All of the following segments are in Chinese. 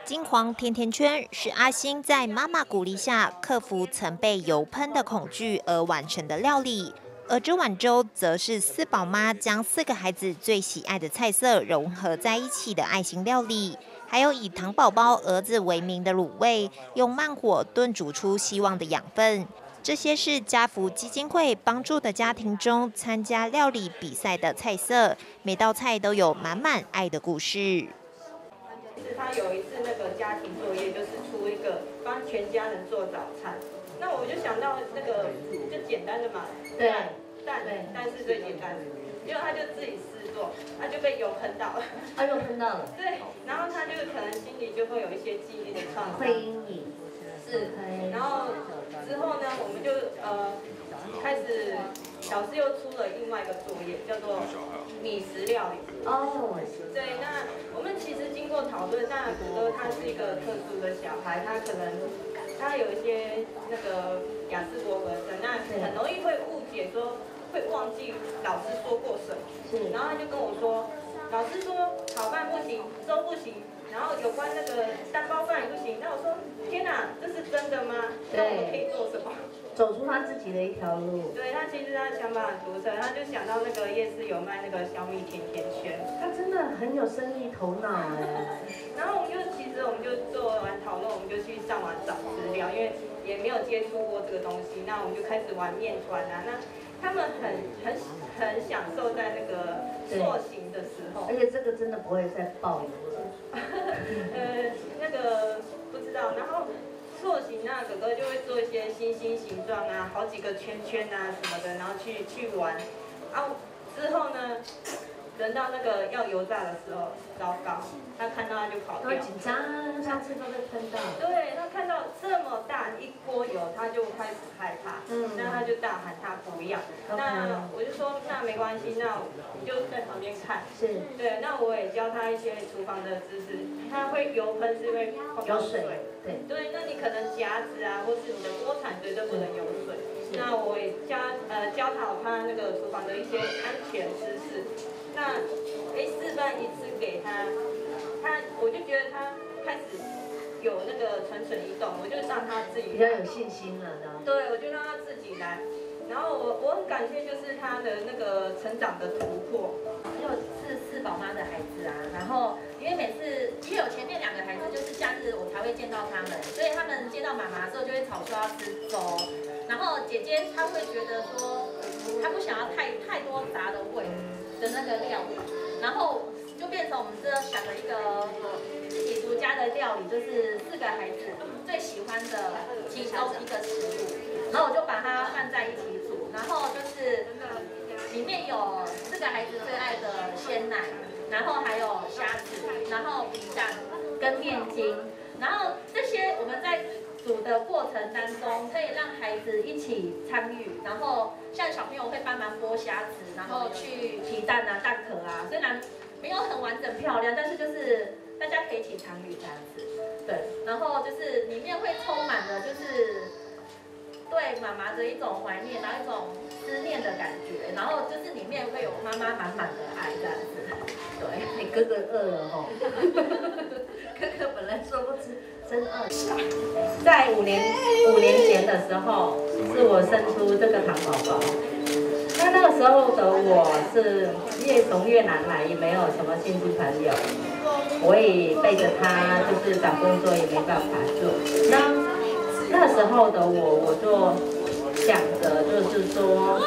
金黄甜甜圈是阿星在妈妈鼓励下克服曾被油喷的恐惧而完成的料理，而这碗粥则是四宝妈将4个孩子最喜爱的菜色融合在一起的爱心料理，还有以糖宝宝儿子为名的卤味，用慢火炖煮出希望的养分。这些是家福基金会帮助的家庭中参加料理比赛的菜色，每道菜都有满满爱的故事。 是他有一次那个家庭作业，就是出一个帮全家人做早餐。那我就想到那个就简单的嘛， 对， 蛋是最简单的。结果他就自己试做，他就被油喷到了。 又喷到了。 对，然后他就可能心里就会有一些记忆的创伤。 会阴影。 是，然后之后呢，我们就开始。老师又出了另外一个作业，叫做米食料理。 哦， 对，那我们其实经过讨论，那哥哥他是一个特殊的小孩，他可能他有一些那个亚斯伯格症，那很容易会误解说会忘记老师说过什么。是，然后他就跟我说，老师说炒饭不行，粥不行。然后有关那个单包饭也不行，那我说天哪，这是真的吗？那我们可以做什么？ 走出他自己的一条路。 对，他其实他的想法很独特，他就想到那个夜市有卖那个小米甜甜圈， 他真的很有生意头脑哎。 然后其实我们就做完讨论，我们就去上网找资料，因为也没有接触过这个东西，那我们就开始玩面团啊，那他们很享受在那个塑形的时候， 而且这个真的不会再爆油了。 那个不知道，然后塑形啊，哥哥就会做一些星星形状啊，好几个圈圈啊什么的，然后去玩。啊，之后呢，轮到那个要油炸的时候，糟糕，他看到他就跑掉。 他紧张，下次都被喷到。 对，他看到这么大一锅油，他就开始害怕。那他就大喊他不要。那我就说那没关系，那你就在旁边看。是。对，那我也教他一些厨房的知识。他会油喷是因为有水。对，那你可能夹子啊，或是你的锅铲绝对不能有水。那我也教导他那个厨房的一些安全知识。那示范一次给他，我就觉得他开始有那个蠢蠢欲动，我就让他自己比较有信心了的。 对，我就让他自己来。然后我很感谢就是他的那个成长的突破。 因为我是4宝妈的孩子啊，然后因为有前面2个孩子就是假日我才会见到他们，所以他们见到妈妈的时候就会吵说要吃粥，然后姐姐她会觉得说她不想要太多杂的味的那个料理，然后就变成我们这想了一个喜族家的料理，就是4个孩子最喜欢的其中一个食物，然后我就把它放在一起煮，然后就是里面有4个孩子最爱的鲜奶，然后还有虾子，然后皮蛋跟面筋，然后这些我们在煮的过程当中，可以让孩子一起参与，然后像小朋友会帮忙剥虾子，然后去皮蛋啊、蛋壳啊，虽然没有很完整漂亮，但是就是大家可以一起参与这样子，对，然后就是里面会充满了就是对妈妈的一种怀念，然后一种思念的感觉，然后就是里面会有妈妈满满的爱这样子。对， 你哥哥饿了吼。哥哥本来说不吃，真饿。在5年前的时候，是我生出这个糖宝宝。那个时候的我是从越南来，也没有什么亲戚朋友，我也背着他，就是找工作也没办法做。那时候的我就想着，就是说，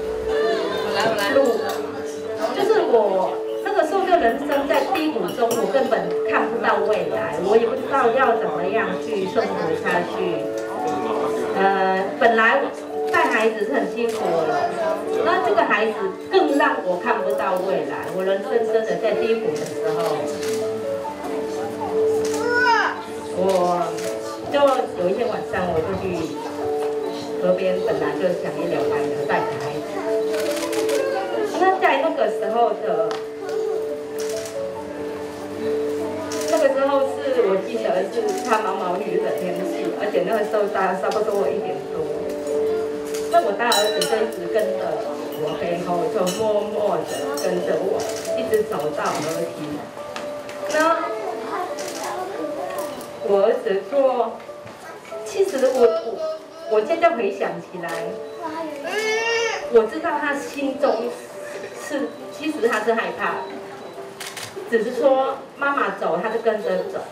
就是我那个时候的人生在低谷中，我根本看不到未来，我也不知道要怎么样去生活下去。本来带孩子是很辛苦了，那这个孩子更让我看不到未来。我人生真的在低谷的时候，我就有一天晚上，我就去河边，本来就想一了百了，带着孩子。那在那个时候是我记得是下毛毛雨的天气，而且那个时候差不多1点多。那我大儿子就一直跟着我背后，就默默的跟着我，一直走到河堤。那我儿子做，其实我现在回想起来，我知道他心中其实他是害怕的，只是说妈妈走，他就跟着走。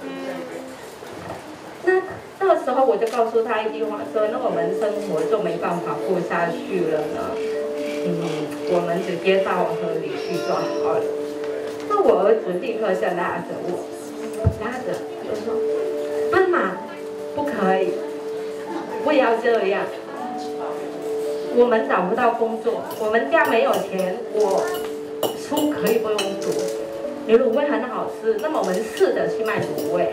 那个时候我就告诉他一句话说：那我们生活就没办法过下去了呢。我们直接到河里去就好了。那我儿子立刻就拉着我，就说：妈妈，不可以，不要这样。我们找不到工作，我们家没有钱，我书可以不用读。你卤味很好吃，那么我们试着去卖卤味。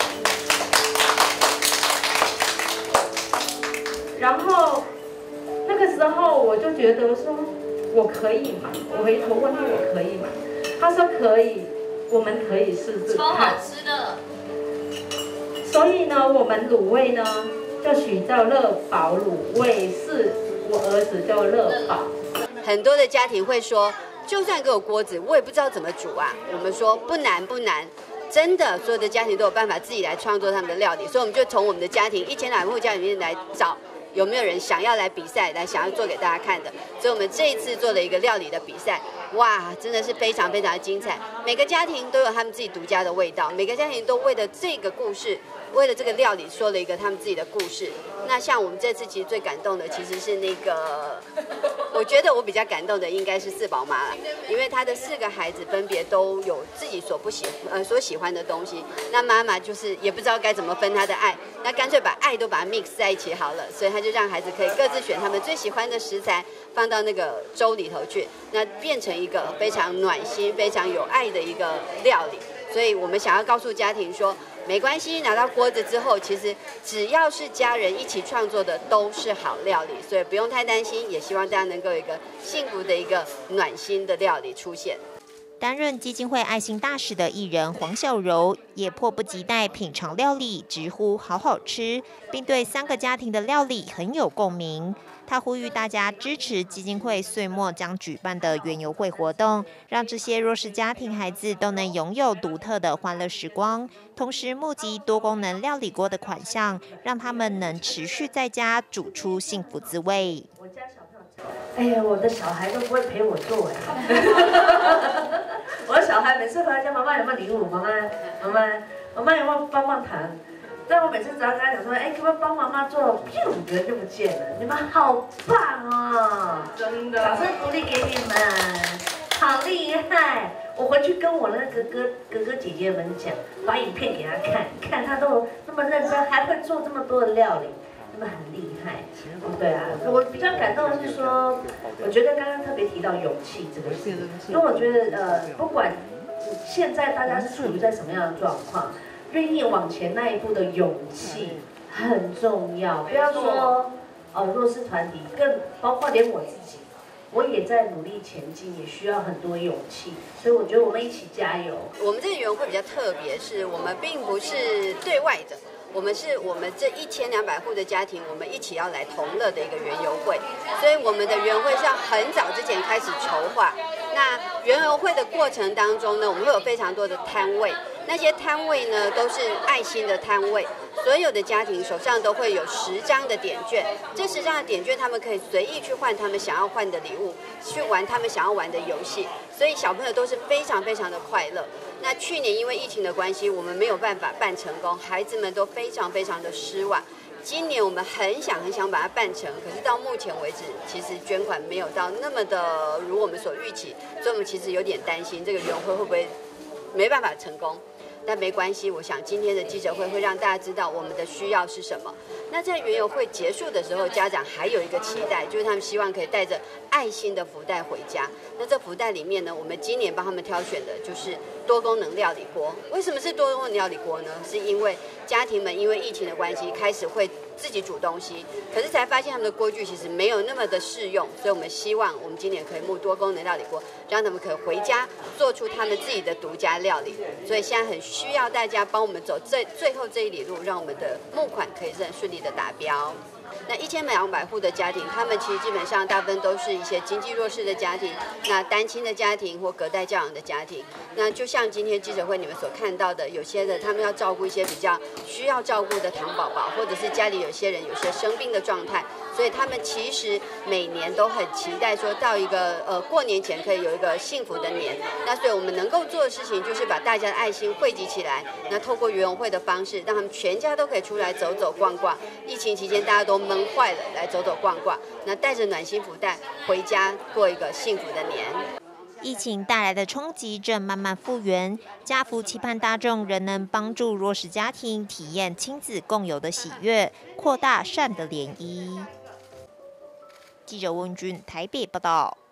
然后那个时候我就觉得说，我可以吗？我回头问他我可以吗？他说可以，我们可以试试看。 超好吃的。 所以呢，我们卤味呢就取叫乐宝卤味，是我儿子叫乐宝。 很多的家庭会说，就算给我锅子，我也不知道怎么煮啊。我们说不难不难。真的，所有的家庭都有办法自己来创作他们的料理，所以我们就从我们的家庭1200户家里面来找有没有人想要来比赛，来想要做给大家看的。所以我们这一次做了一个料理的比赛，哇，真的是非常非常的精彩。每个家庭都有他们自己独家的味道，每个家庭都为了这个故事，为了这个料理说了一个他们自己的故事。那像我们这次其实最感动的其实是那个，我觉得我比较感动的应该是4宝妈啦，因为她的4个孩子分别都有自己所喜欢的东西，那妈妈就是也不知道该怎么分她的爱，那干脆把爱都把它 mix 在一起好了，所以她就让孩子可以各自选他们最喜欢的食材放到那个粥里头去，那变成一个非常暖心、非常有爱的一个料理。所以我们想要告诉家庭说，没关系，拿到锅子之后，其实只要是家人一起创作的都是好料理，所以不用太担心，也希望大家能够有一个幸福的一个暖心的料理出现。 担任基金会爱心大使的艺人黄小柔也迫不及待品尝料理，直呼好好吃，并对3个家庭的料理很有共鸣。他呼吁大家支持基金会岁末将举办的园游会活动，让这些弱势家庭孩子都能拥有独特的欢乐时光，同时募集多功能料理锅的款项，让他们能持续在家煮出幸福滋味。 我家小朋友，哎呀，我的小孩都不会陪我做哎。我的小孩每次回来叫妈妈有没有礼物，妈妈有没有棒棒糖？但我每次只要跟他讲说，哎，可不可以帮妈妈做，人就不见了。你们好棒哦，真的，掌声鼓励给你们，好厉害！我回去跟我那个哥哥姐姐们讲，把影片给他看，看他都那么认真，还会做这么多的料理，他们很厉害。对啊，我比较感动的是说，我觉得刚刚特别提到勇气这个事，因为我觉得不管现在大家是处于在什么样的状况。愿意往前那一步的勇气很重要，不要说弱势团体，更包括连我自己，我也在努力前进，也需要很多勇气，所以我觉得我们一起加油。 我们这个园游会比较特别，是我们并不是对外的，我们是我们这1200户的家庭，我们一起要来同乐的一个园游会，所以我们的园游会是要很早之前开始筹划。那园游会的过程当中呢，我们会有非常多的摊位。那些摊位呢，都是爱心的摊位，所有的家庭手上都会有10张的点券，这10张的点券，他们可以随意去换他们想要换的礼物，去玩他们想要玩的游戏，所以小朋友都是非常非常的快乐。那去年因为疫情的关系，我们没有办法办成功，孩子们都非常非常的失望。今年我们很想把它办成，可是到目前为止，其实捐款没有到那么的如我们所预期，所以我们其实有点担心这个园游会会不会没办法成功。但没关系，我想今天的记者会会让大家知道我们的需要是什么。那在园游会结束的时候，家长还有一个期待，就是他们希望可以带着爱心的福袋回家。那这福袋里面呢，我们今年帮他们挑选的就是多功能料理锅。为什么是多功能料理锅呢？是因为家庭们因为疫情的关系，开始会自己煮东西，可是才发现他们的锅具其实没有那么的适用，所以我们希望我们今年可以募多功能料理锅，让他们可以回家做出他们自己的独家料理。所以现在很需要大家帮我们走最后这一里路，让我们的募款可以很顺利的达标。 那1200户的家庭，他们其实基本上大部分都是一些经济弱势的家庭，那单亲的家庭或隔代教养的家庭。那就像今天记者会你们所看到的，有些的他们要照顾一些比较需要照顾的糖宝宝，或者是家里有些人有些生病的状态，所以他们其实每年都很期待说到一个过年前可以有一个幸福的年。那所以我们能够做的事情就是把大家的爱心汇集起来，那透过园游会的方式，让他们全家都可以出来走走逛逛。疫情期间大家都闷坏了，来走走逛逛，那带着暖心福袋回家过一个幸福的年。 疫情带来的冲击正慢慢复原，家福期盼大众仍能帮助弱势家庭体验亲子共有的喜悦，扩大善的涟漪。记者温君台北报道。